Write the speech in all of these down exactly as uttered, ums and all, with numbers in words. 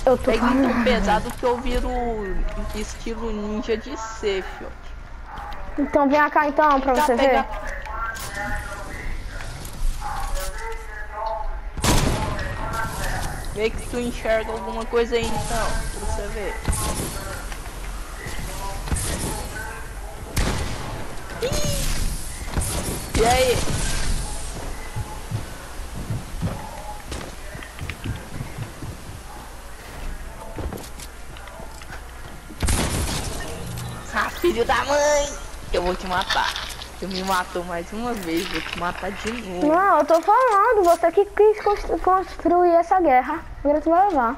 Eu tô Pega falando. muito pesado que eu viro estilo ninja de C, fio. Então vem cá então, pra Tá, você pega... ver. Vê que tu enxerga alguma coisa aí então, pra você ver. Ih! E aí? Ah, filho da mãe! Eu vou te matar. Tu me matou mais uma vez, vou te matar de novo. Não, eu tô falando, você que quis constru construir essa guerra. Agora tu vai levar.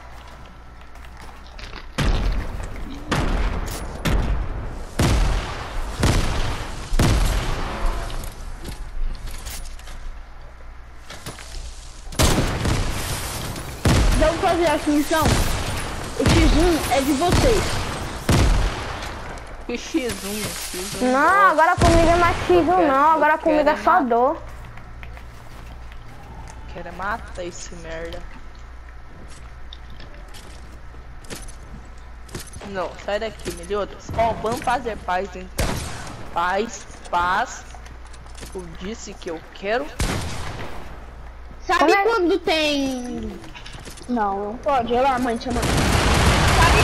Vamos fazer assim então. O X um é de vocês. Que X um, X um. Não, agora comigo é mais X um não, agora comigo é só dor. Quero matar esse merda. Não, sai daqui, melhoras. Ó, vamos fazer paz então. Paz, paz. Eu disse que eu quero. Sabe Como é? quando tem... Não, não pode. Olha lá, mãe, chama. Sabe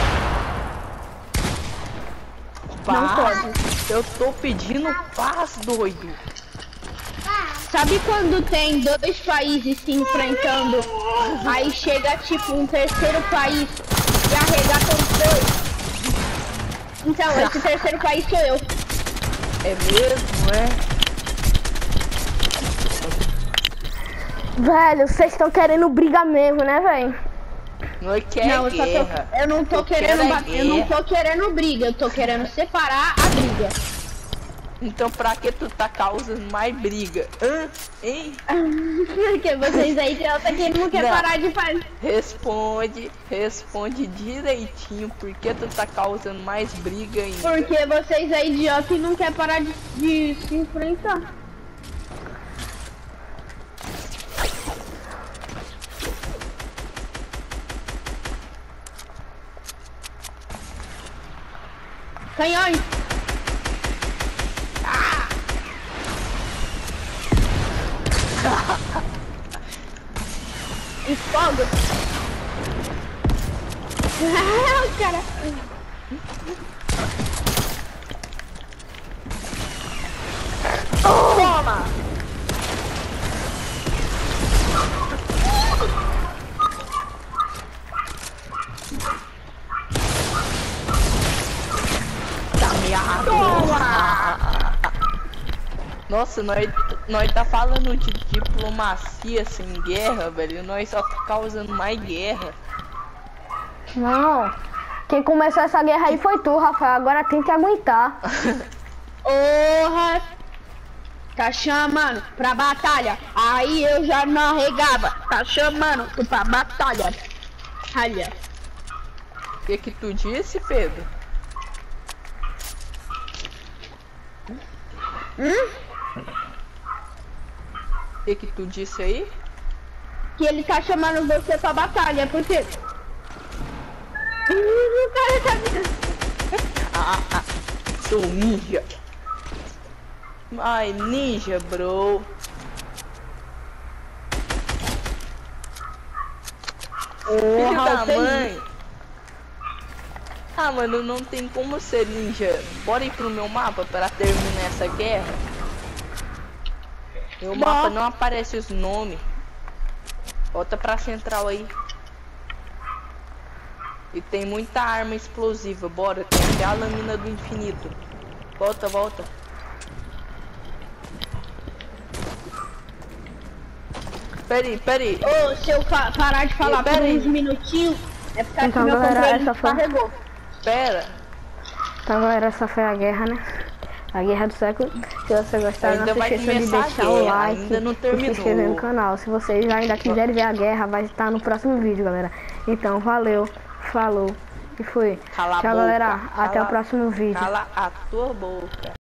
quando... Paz. Não pode. Eu tô pedindo paz, doido. Sabe quando tem dois países se enfrentando, aí chega tipo um terceiro país e arregata os dois? Então, esse terceiro país sou eu. É mesmo, é? Velho, vocês estão querendo briga mesmo, né, velho? Não é que é Não, eu só guerra. tô, eu não tô Eu querendo quero é bater, eu não guerra. tô querendo briga, eu tô querendo separar a briga. Então pra que tu tá causando mais briga? Hã? Hein? Porque vocês aí idiota que não quer Não. parar de fazer. Responde, responde direitinho. Por que tu tá causando mais briga ainda? Porque vocês aí idiota e não quer parar de, de se enfrentar. Canhões! Exfogo! Ah, cara! Toma! Tá meado! Nossa, nós, nós tá falando de diplomacia sem guerra, velho. Nós só tá causando mais guerra. Não. Quem começou essa guerra aí foi tu, Rafael. Agora tem que aguentar. Porra! Tá chamando pra batalha. Aí eu já não arregava. Tá chamando tu pra batalha. Olha. O que que tu disse, Pedro? Hum? O que que tu disse aí? Que ele tá chamando você pra batalha, por quê? O cara tá... Ah, ah, sou ninja. Ai, ninja, bro. Filho da mãe. Ah, mano, não tem como ser ninja. Bora ir pro meu mapa para terminar essa guerra. Meu Bom. mapa não aparece os nomes. Volta pra central aí. E tem muita arma explosiva. Bora, tem até a lâmina do infinito. Volta, volta. Peraí, peraí. Ô, se eu fa- parar de falar por Pera aí. uns minutinhos, é porque Então, meu galera, controle essa foi- descarregou. Pera. Então, galera, essa foi a guerra, né? A guerra do século. Se você gostar, Ainda não se vai esqueça de começar a deixar o guerra, like ainda não e se terminou. inscrever no canal. Se vocês ainda quiserem ver a guerra, vai estar no próximo vídeo, galera. Então, valeu, falou e fui. Cala a Tchau, boca, galera. cala- Até o próximo vídeo. Cala a tua boca.